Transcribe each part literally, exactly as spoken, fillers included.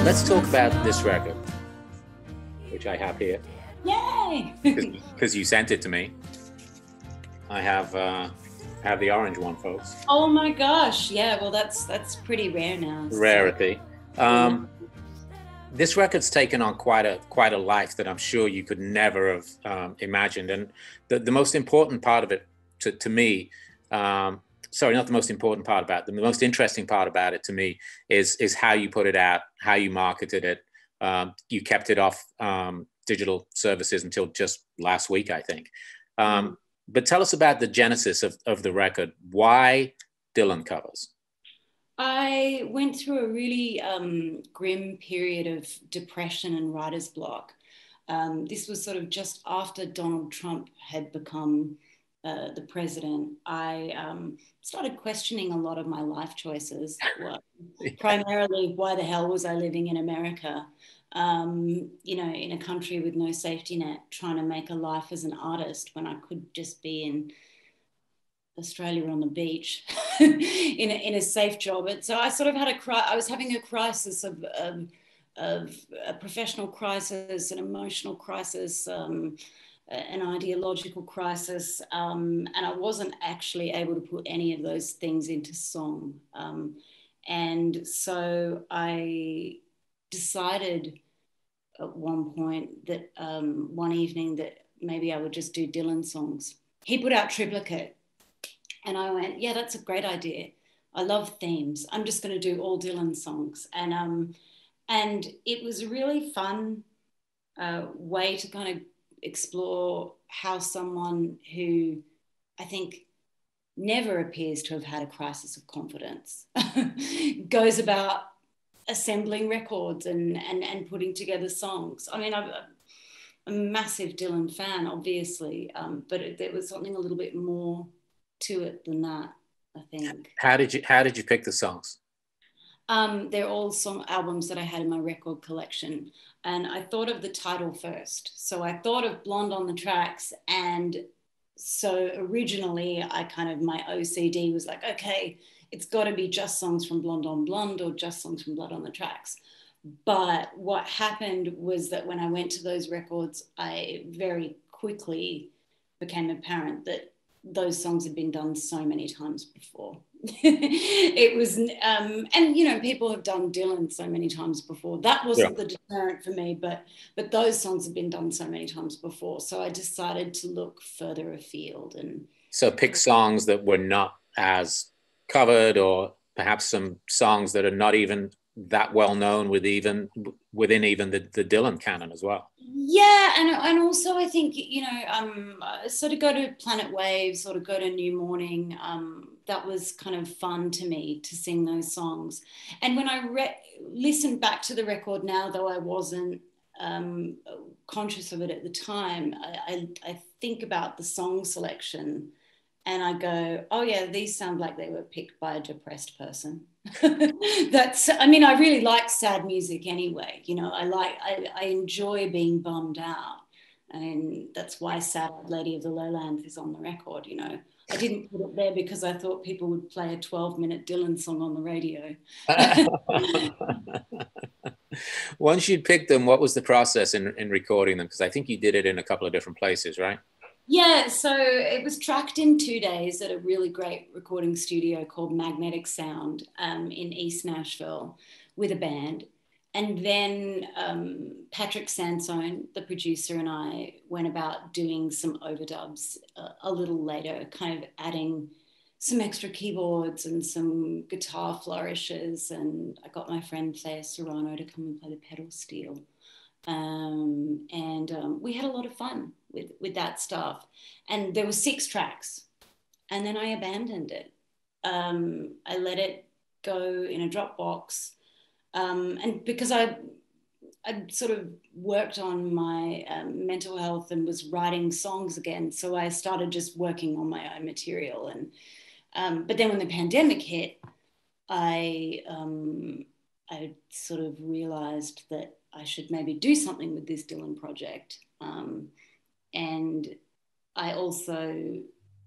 Let's talk about this record, which I have here. Yay! Because you sent it to me. I have uh, have the orange one, folks. Oh my gosh! Yeah, well, that's that's pretty rare now. So. Rarity. Um, this record's taken on quite a quite a life that I'm sure you could never have um, imagined. And the, the most important part of it, to to me, um, sorry, not the most important part about it, the most interesting part about it to me is is how you put it out, how you marketed it. Um, you kept it off um, digital services until just last week, I think. Um, mm. But tell us about the genesis of, of the record. Why Dylan covers? I went through a really um, grim period of depression and writer's block. Um, this was sort of just after Donald Trump had become uh, the president. I um, started questioning a lot of my life choices. Well, yeah. Primarily, why the hell was I living in America? Um, you know, in a country with no safety net, trying to make a life as an artist when I could just be in Australia on the beach in, a, in a safe job. And so I sort of had a cry. I was having a crisis of, of, of a professional crisis, an emotional crisis, um, an ideological crisis. Um, and I wasn't actually able to put any of those things into song. Um, and so I decided at one point that um, one evening that maybe I would just do Dylan songs. He put out Triplicate. And I went, yeah, that's a great idea. I love themes. I'm just going to do all Dylan songs. And um, and it was a really fun uh, way to kind of explore how someone who I think never appears to have had a crisis of confidence goes about assembling records and, and, and putting together songs. I mean, I'm a massive Dylan fan, obviously, um, but it, there was something a little bit more to it than that, I think. How did you How did you pick the songs? Um, they're all song albums that I had in my record collection, and I thought of the title first. So I thought of Blonde on the Tracks, and so originally I kind of, my O C D was like, okay, it's got to be just songs from Blonde on Blonde or just songs from Blood on the Tracks. But what happened was that when I went to those records, I very quickly became apparent that those songs had been done so many times before. It was, um, and you know, people have done Dylan so many times before. That wasn't yeah. the deterrent for me, but but those songs have been done so many times before. So I decided to look further afield and so pick songs that were not as covered, or perhaps some songs that are not even that well known with even within even the, the Dylan canon as well. Yeah, and and also I think, you know, um, sort of go to Planet Waves, sort of go to New Morning. Um, that was kind of fun to me to sing those songs. And when I re- listened back to the record now, though I wasn't um, conscious of it at the time, I, I, I think about the song selection and I go, oh yeah, these sound like they were picked by a depressed person. That's, I mean, I really like sad music anyway. You know, I like, I, I enjoy being bummed out. And that's why Sad Lady of the Lowlands is on the record, you know. I didn't put it there because I thought people would play a twelve minute Dylan song on the radio. Once you'd picked them, what was the process in, in recording them? Because I think you did it in a couple of different places, right? Yeah, so it was tracked in two days at a really great recording studio called Magnetic Sound um, in East Nashville with a band. And then um, Patrick Sansone, the producer, and I went about doing some overdubs a, a little later, kind of adding some extra keyboards and some guitar flourishes. And I got my friend Thea Serrano to come and play the pedal steel. Um, and um, we had a lot of fun with, with that stuff. And there were six tracks. And then I abandoned it. Um, I let it go in a Dropbox. Um, and because I, I sort of worked on my um, mental health and was writing songs again, so I started just working on my own material. And um, but then when the pandemic hit, I um, I sort of realised that I should maybe do something with this Dylan project. Um, and I also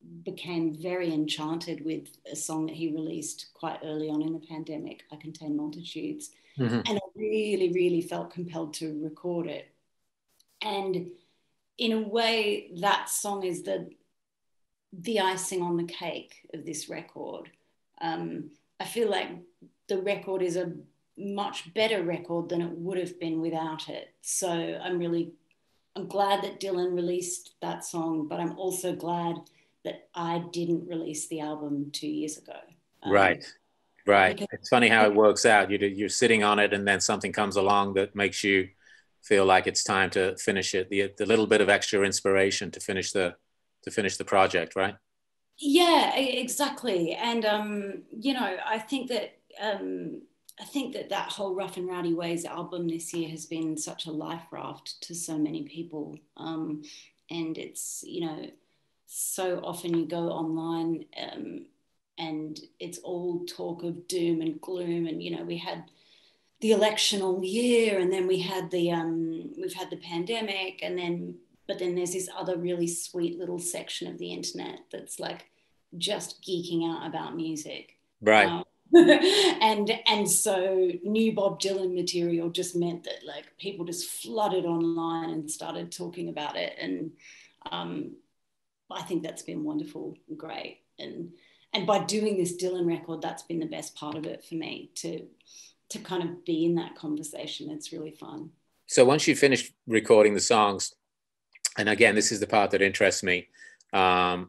became very enchanted with a song that he released quite early on in the pandemic, I Contain Multitudes. Mm-hmm. And I really, really felt compelled to record it. And in a way, that song is the, the icing on the cake of this record. Um, I feel like the record is a much better record than it would have been without it. So I'm really, I'm glad that Dylan released that song, but I'm also glad that I didn't release the album two years ago. Um, right, right. Because, it's funny how it works out. You're, you're sitting on it and then something comes along that makes you feel like it's time to finish it. The, the little bit of extra inspiration to finish the, to finish the project, right? Yeah, exactly. And, um, you know, I think that, um, I think that that whole Rough and Rowdy Ways album this year has been such a life raft to so many people. Um, and it's, you know, so often you go online um, and it's all talk of doom and gloom. And, you know, we had the election all year, and then we had the, um, we've had the pandemic, and then, but then there's this other really sweet little section of the internet that's like just geeking out about music. Right. Um, and and so new Bob Dylan material just meant that like people just flooded online and started talking about it, and um, I think that's been wonderful and great. And and by doing this Dylan record, that's been the best part of it for me, to to kind of be in that conversation. It's really fun. So once you finished recording the songs, and again, this is the part that interests me, um,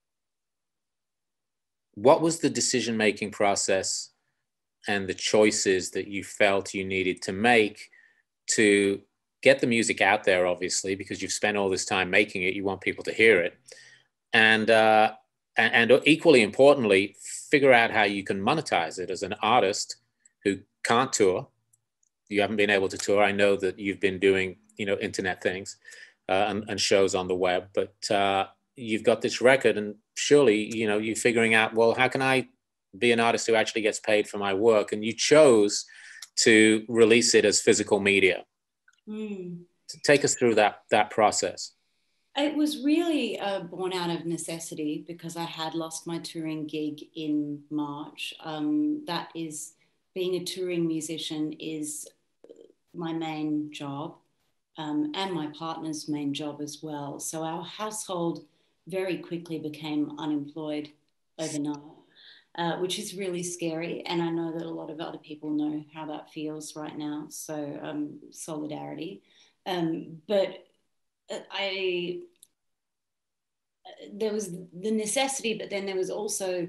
what was the decision-making process and the choices that you felt you needed to make to get the music out there, obviously, because you've spent all this time making it, you want people to hear it. And, uh, and, and equally importantly, figure out how you can monetize it as an artist who can't tour. You haven't been able to tour. I know that you've been doing, you know, internet things uh, and, and shows on the web, but uh, you've got this record, and surely, you know, you're figuring out, well, how can I be an artist who actually gets paid for my work? And you chose to release it as physical media. Mm. Take us through that, that process. It was really uh, born out of necessity, because I had lost my touring gig in March. Um, that is, being a touring musician is my main job, um, and my partner's main job as well. So our household very quickly became unemployed overnight, uh, which is really scary. And I know that a lot of other people know how that feels right now. So um, solidarity. Um, but I, there was the necessity, but then there was also,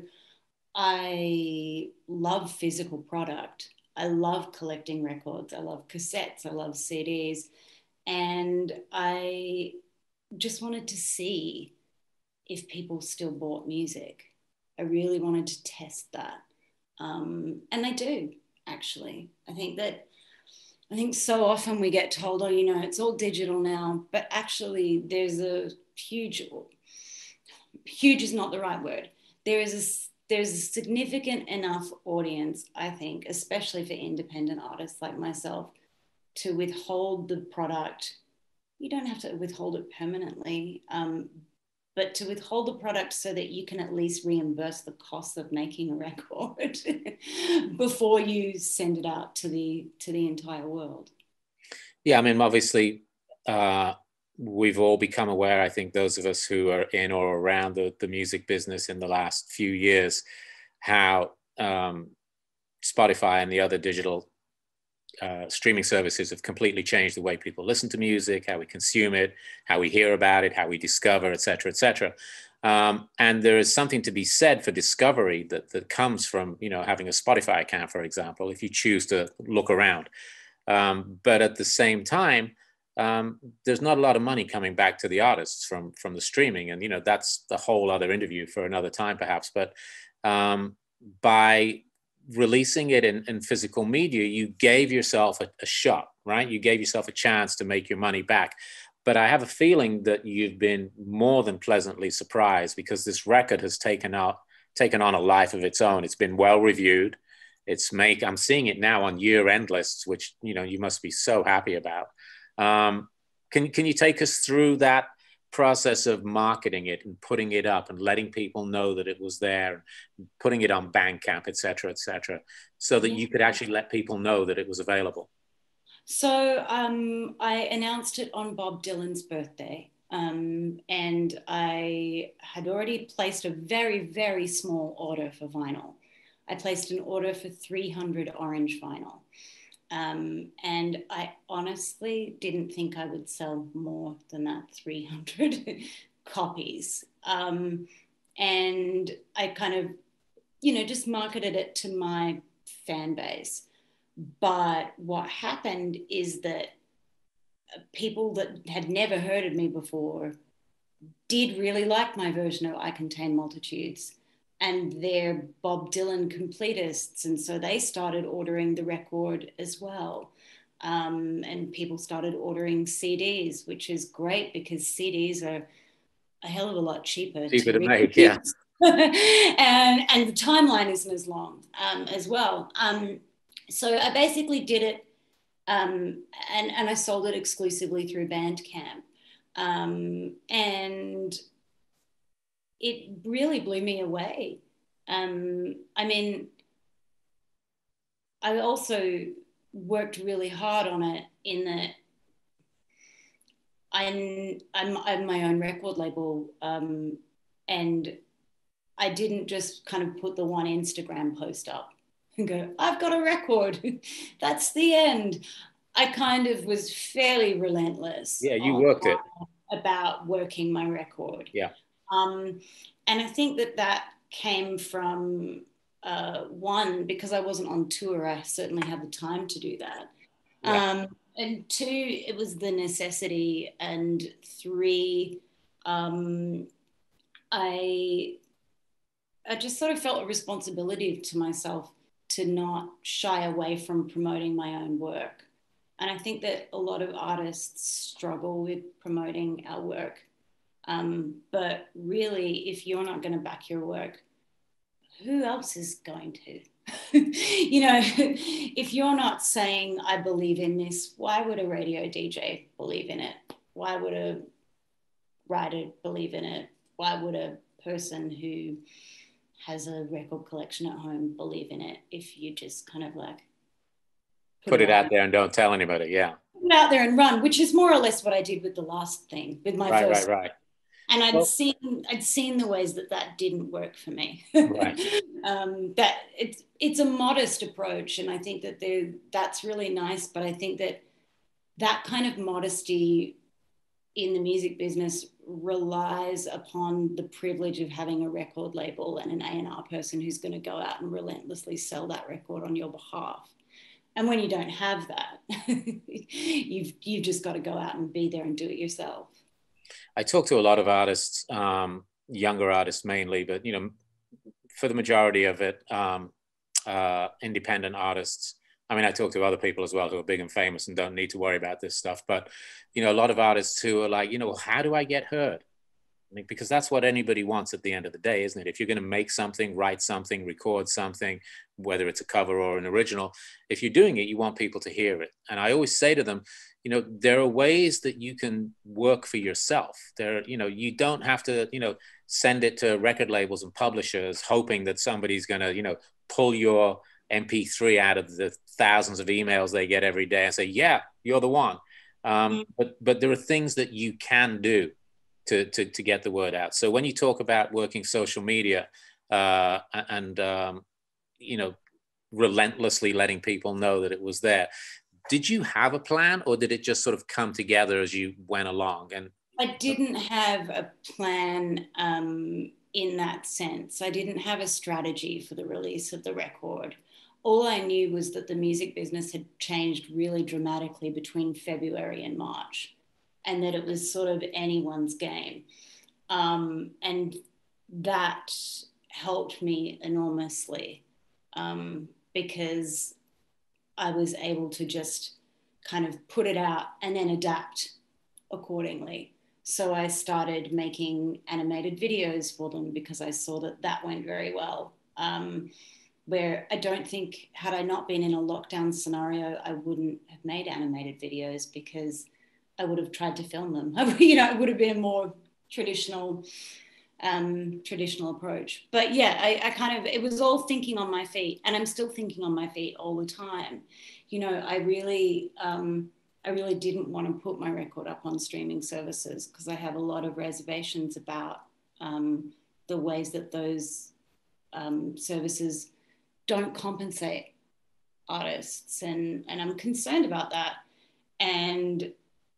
I love physical product. I love collecting records. I love cassettes. I love C Ds. And I just wanted to see if people still bought music. I really wanted to test that. Um, and they do, actually. I think that, I think so often we get told, oh, you know, it's all digital now, but actually there's a huge, huge is not the right word. There is a, there's a significant enough audience, I think, especially for independent artists like myself, to withhold the product. You don't have to withhold it permanently, um, but to withhold the product so that you can at least reimburse the cost of making a record before you send it out to the to the entire world. Yeah, I mean, obviously, uh, we've all become aware, I think those of us who are in or around the, the music business in the last few years, how um, Spotify and the other digital Uh, streaming services have completely changed the way people listen to music, how we consume it, how we hear about it, how we discover, et cetera, et cetera. Um, and there is something to be said for discovery that, that comes from, you know, having a Spotify account, for example, if you choose to look around. Um, but at the same time, um, there's not a lot of money coming back to the artists from, from the streaming. And, you know, that's the whole other interview for another time, perhaps. But um, by releasing it in, in physical media, you gave yourself a, a shot, right? You gave yourself a chance to make your money back. But I have a feeling that you've been more than pleasantly surprised, because this record has taken out, taken on a life of its own. It's been well reviewed. It's make, I'm seeing it now on year-end lists, which, you know, you must be so happy about. Um, can, can you take us through that, process of marketing it and putting it up and letting people know that it was there, putting it on Bandcamp, et cetera, et cetera, so that you could actually let people know that it was available? So um, I announced it on Bob Dylan's birthday. Um, and I had already placed a very, very small order for vinyl. I placed an order for three hundred orange vinyl. Um, and I honestly didn't think I would sell more than that three hundred copies. Um, and I kind of, you know, just marketed it to my fan base. But what happened is that people that had never heard of me before did really like my version of I Contain Multitudes, and they're Bob Dylan completists, and so they started ordering the record as well. Um, and people started ordering C Ds, which is great because C Ds are a hell of a lot cheaper, cheaper to, to make, yeah. and, and the timeline isn't as long um, as well. Um, so I basically did it, um, and, and I sold it exclusively through Bandcamp. Um, and it really blew me away. Um, I mean, I also worked really hard on it in that I'm, I'm, I'm my own record label, um, and I didn't just kind of put the one Instagram post up and go, I've got a record. That's the end. I kind of was fairly relentless. Yeah, you worked it. About working my record. Yeah. Um, and I think that that came from, uh, one, because I wasn't on tour, I certainly had the time to do that. Yeah. Um, and two, it was the necessity. And three, um, I, I just sort of felt a responsibility to myself to not shy away from promoting my own work. And I think that a lot of artists struggle with promoting our work. Um, but really, if you're not going to back your work, who else is going to? You know, if you're not saying, I believe in this, why would a radio D J believe in it? Why would a writer believe in it? Why would a person who has a record collection at home believe in it if you just kind of like put, put it, it out there and don't tell anybody? Yeah. Put it out there and run, which is more or less what I did with the last thing, with my right, first. Right, right, right. And I'd well, seen, I'd seen the ways that that didn't work for me. Right. um, that it's it's a modest approach, and I think that there that's really nice. But I think that that kind of modesty in the music business relies upon the privilege of having a record label and an A and R person who's going to go out and relentlessly sell that record on your behalf. And when you don't have that, you've you've just got to go out and be there and do it yourself. I talk to a lot of artists, um, younger artists mainly, but you know, for the majority of it, um, uh, independent artists. I mean, I talk to other people as well who are big and famous and don't need to worry about this stuff. But you know, a lot of artists who are like, you know, how do I get heard? I mean, because that's what anybody wants at the end of the day, isn't it? If you're going to make something, write something, record something, whether it's a cover or an original, if you're doing it, you want people to hear it. And I always say to them, you know, there are ways that you can work for yourself. There, you know, you don't have to, you know, send it to record labels and publishers hoping that somebody's going to, you know, pull your M P three out of the thousands of emails they get every day and say, yeah, you're the one. Um, but but there are things that you can do to, to, to get the word out. So when you talk about working social media uh, and, um, you know, relentlessly letting people know that it was there, did you have a plan, or did it just sort of come together as you went along? And I didn't have a plan um, in that sense. I didn't have a strategy for the release of the record. All I knew was that the music business had changed really dramatically between February and March, and that it was sort of anyone's game. Um, and that helped me enormously um, because I was able to just kind of put it out and then adapt accordingly. So I started making animated videos for them because I saw that that went very well. Um, where I don't think, had I not been in a lockdown scenario, I wouldn't have made animated videos because I would have tried to film them. You know, it would have been a more traditional, um, traditional approach. But yeah, I, I kind of, it was all thinking on my feet, and I'm still thinking on my feet all the time. You know, I really, um, I really didn't want to put my record up on streaming services because I have a lot of reservations about um, the ways that those um, services don't compensate artists, and and I'm concerned about that. And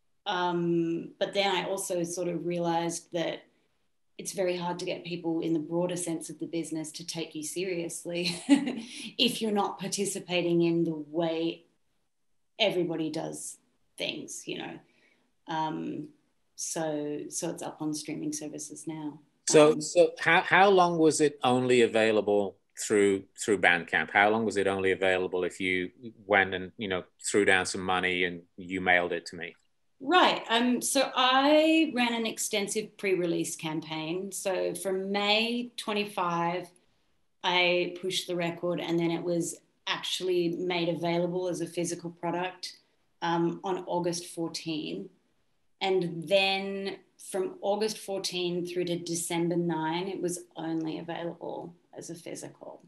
um, but then I also sort of realized that it's very hard to get people in the broader sense of the business to take you seriously if you're not participating in the way everybody does things, you know. Um, so so it's up on streaming services now. So Um, so how how long was it only available through through Bandcamp? How long was it only available if you went and, you know, threw down some money and you mailed it to me? Right. Um, so I ran an extensive pre-release campaign. So from May twenty-five, I pushed the record, and then it was actually made available as a physical product um, on August fourteenth. And then from August fourteenth through to December ninth, it was only available as a physical.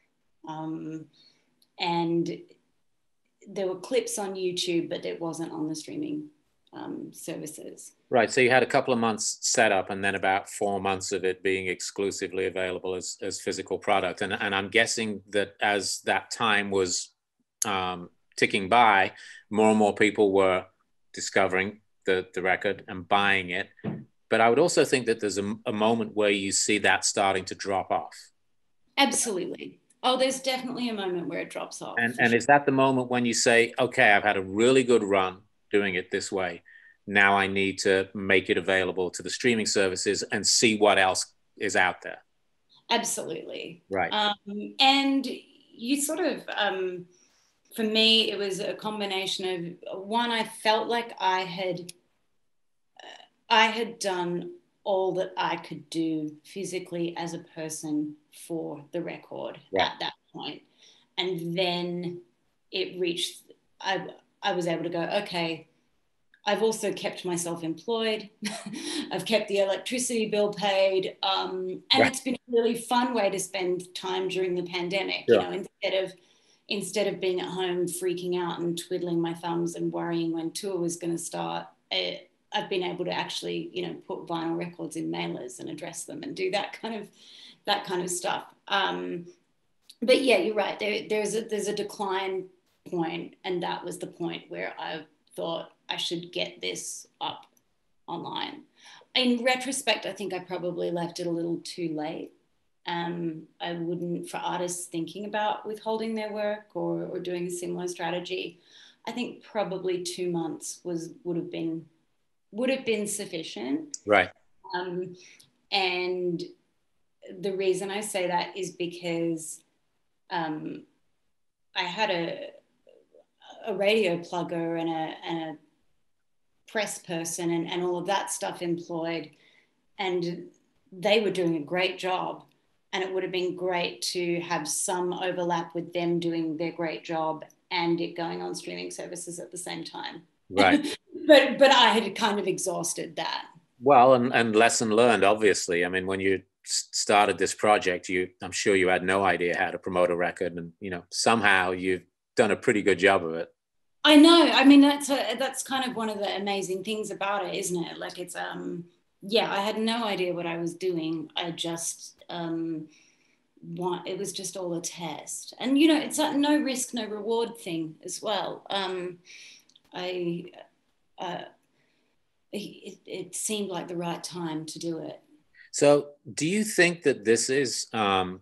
Um, and there were clips on YouTube, but it wasn't on the streaming um, services. Right. So you had a couple of months set up, and then about four months of it being exclusively available as, as physical product. And, and I'm guessing that as that time was um, ticking by, more and more people were discovering the, the record and buying it. But I would also think that there's a, a moment where you see that starting to drop off. Absolutely. Oh, there's definitely a moment where it drops off. And, and sure. Is that the moment when you say, okay, I've had a really good run doing it this way. Now I need to make it available to the streaming services and see what else is out there? Absolutely. Right. Um, and you sort of, um, for me, it was a combination of, one, I felt like I had, uh, I had done all that I could do physically as a person for the record right. at that point. And then it reached, I, I was able to go, okay, I've also kept myself employed. I've kept the electricity bill paid. Um, and right. It's been a really fun way to spend time during the pandemic, yeah. you know, instead of, instead of being at home freaking out and twiddling my thumbs and worrying when tour was going to start. It, I've been able to actually, you know, put vinyl records in mailers and address them and do that kind of, that kind of stuff. Um, but yeah, you're right. There, there's a, there's a decline point, and that was the point where I thought I should get this up online. In retrospect, I think I probably left it a little too late. Um, I wouldn't, for artists thinking about withholding their work or, or doing a similar strategy, I think probably two months was would have been would have been sufficient. Right. Um, and the reason I say that is because um, I had a a radio plugger and a, and a press person and, and all of that stuff employed, and they were doing a great job, and it would have been great to have some overlap with them doing their great job and it going on streaming services at the same time. Right. but but I had kind of exhausted that. Well, and, and lesson learned, obviously. I mean, when you started this project, you I'm sure you had no idea how to promote a record, and you know, somehow you've done a pretty good job of it. I know. I mean, that's a, that's kind of one of the amazing things about it, isn't it? Like, it's um, yeah. I had no idea what I was doing. I just um, want. It was just all a test, and you know, it's a no risk, no reward thing as well. Um, I, uh, it, it seemed like the right time to do it. So, do you think that this is um,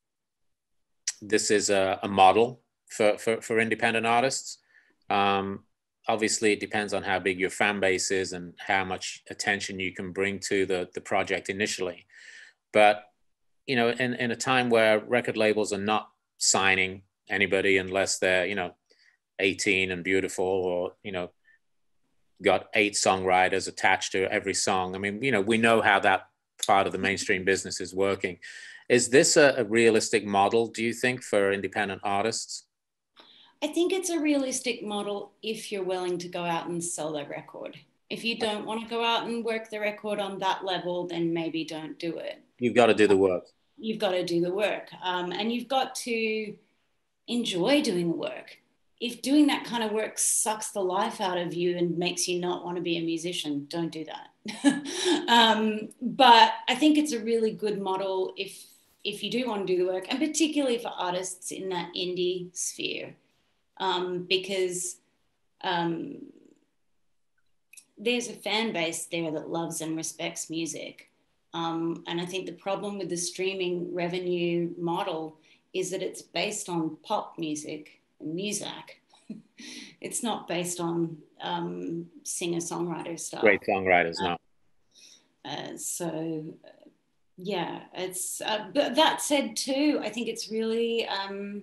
this is a, a model for, for for independent artists? Um, obviously, it depends on how big your fan base is and how much attention you can bring to the, the project initially. But, you know, in, in a time where record labels are not signing anybody unless they're, you know, eighteen and beautiful, or, you know, got eight songwriters attached to every song. I mean, you know, we know how that part of the mainstream business is working. Is this a, a realistic model, do you think, for independent artists? I think it's a realistic model if you're willing to go out and sell that record. If you don't want to go out and work the record on that level, then maybe don't do it. You've got to do the work. You've got to do the work. Um, and you've got to enjoy doing the work. If doing that kind of work sucks the life out of you and makes you not want to be a musician, don't do that. um, but I think it's a really good model if if you do want to do the work, and particularly for artists in that indie sphere, um, because um, there's a fan base there that loves and respects music. Um, and I think the problem with the streaming revenue model is that it's based on pop music and music. It's not based on um, singer-songwriter stuff. Great songwriters, no. Uh, so, uh, yeah, it's. Uh, but that said, too, I think it's really. Um,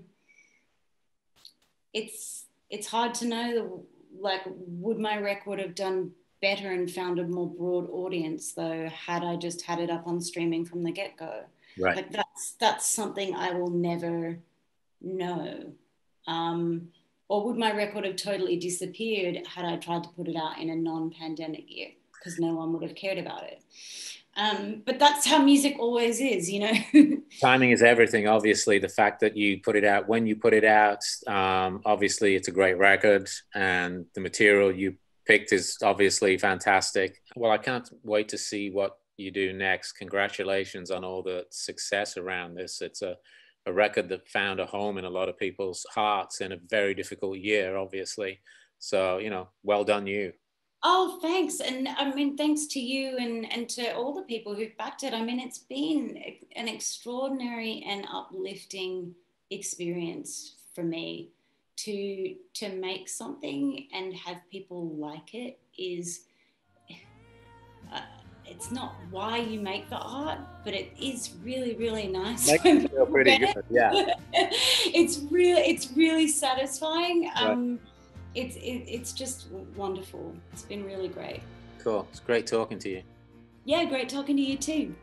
it's it's hard to know. Like, would my record have done better and found a more broad audience, though, had I just had it up on streaming from the get-go? Right. Like that's that's something I will never know. Um, or would my record have totally disappeared had I tried to put it out in a non-pandemic year? Because no one would have cared about it. Um, but that's how music always is, you know. Timing is everything. Obviously, the fact that you put it out when you put it out, um, obviously it's a great record, and the material you picked is obviously fantastic. Well, I can't wait to see what you do next. Congratulations on all the success around this. It's a, a record that found a home in a lot of people's hearts in a very difficult year, obviously. So, you know, well done you. Oh, thanks. And I mean, thanks to you and, and to all the people who've backed it. I mean, it's been an extraordinary and uplifting experience for me to to make something and have people like it. Is uh, it's not why you make the art, but it is really, really nice. Makes you feel pretty good, yeah. It's really, it's really satisfying. Right. Um, it's it, it's just wonderful. It's been really great. Cool. It's great talking to you. Yeah, great talking to you too.